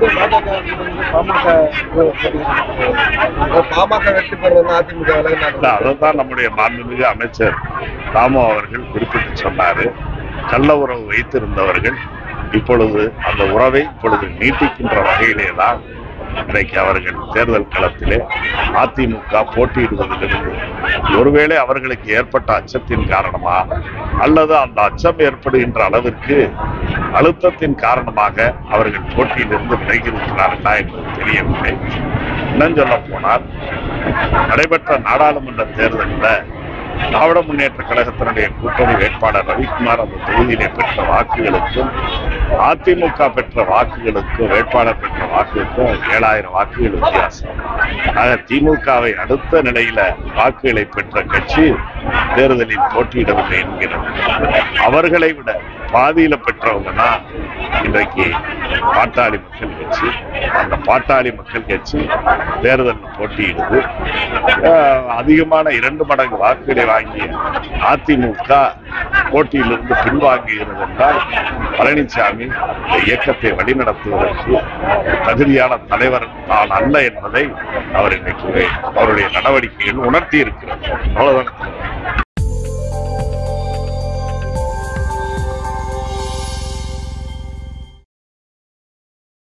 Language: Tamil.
பாமக வெற்றி பெறுவது அதிமுக. அதைத்தான் நம்முடைய மாண்புமிகு அமைச்சர் ராமு அவர்கள் குறிப்பிட்டு சொன்னாரு. கள்ள உறவு வைத்திருந்தவர்கள் இப்பொழுது அந்த உறவை இப்பொழுது நீட்டிக்கின்ற வகையிலே தான் இன்றைக்கு அவர்கள் தேர்தல் களத்திலே அதிமுக போட்டியிடுவதிலிருந்து ஒருவேளை அவர்களுக்கு ஏற்பட்ட அச்சத்தின் காரணமா அல்லது அந்த அச்சம் ஏற்படுகின்ற அளவிற்கு அழுத்தத்தின் காரணமாக அவர்கள் போட்டியிலிருந்து விலகியிருக்கிறார்களா என்பது தெரியவில்லை. இன்னும் சொல்ல போனால் நடைபெற்ற நாடாளுமன்ற தேர்தலில் திராவிட முன்னேற்ற கழகத்தினுடைய கூட்டணி வேட்பாளர் ரவிக்குமார் அந்த தொகுதியிலே பெற்ற வாக்குகளுக்கும் அதிமுக பெற்ற வாக்குகளுக்கும் வேட்பாளர் பெற்ற வாக்குகளுக்கும் 7000 வாக்குகள் வித்தியாசம். ஆக திமுகவை அடுத்த நிலையில வாக்குகளை பெற்ற கட்சி தேர்தலில் போட்டியிடவில்லை என்கிறது. அவர்களை விட பாதியில பெற்றவங்கன்னா இன்றைக்கு பாட்டாளி மக்கள் கட்சி. அந்த பாட்டாளி மக்கள் கட்சி தேர்தலில் போட்டியிடுது. அதிகமான 2 மடங்கு வாக்குகளை வாங்கிய அதிமுக போட்டியிலிருந்து பின்வாங்குகிறது என்றால் பழனிசாமி இந்த இயக்கத்தை வழிநடத்துவதற்கு தகுதியான தலைவர் தான் அல்ல என்பதை அவர் இன்றைக்கு அவருடைய நடவடிக்கைகள் உணர்த்தி இருக்கிறார். அவ்வளவுதான்.